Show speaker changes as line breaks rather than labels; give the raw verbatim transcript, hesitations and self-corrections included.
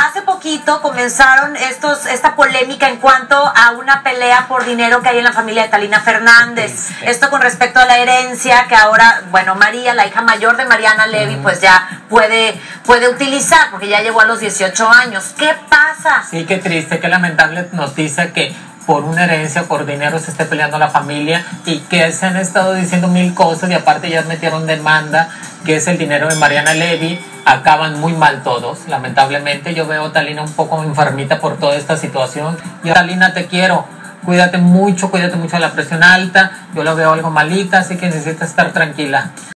hace poquito comenzaron estos, esta polémica en cuanto a una pelea por dinero que hay en la familia de Talina Fernández. Esto con respecto a la herencia que ahora, bueno, María, la hija mayor de Mariana Levy, pues ya puede, puede utilizar, porque ya llegó a los dieciocho años. ¿Qué pasa?
Sí, qué triste, qué lamentable noticia que por una herencia, por dinero se esté peleando la familia y que se han estado diciendo mil cosas y aparte ya metieron demanda, que es el dinero de Mariana Levy. Acaban muy mal todos, lamentablemente. Yo veo a Talina un poco enfermita por toda esta situación. Y Talina, te quiero, cuídate mucho, cuídate mucho de la presión alta. Yo la veo algo malita, así que necesitas estar tranquila.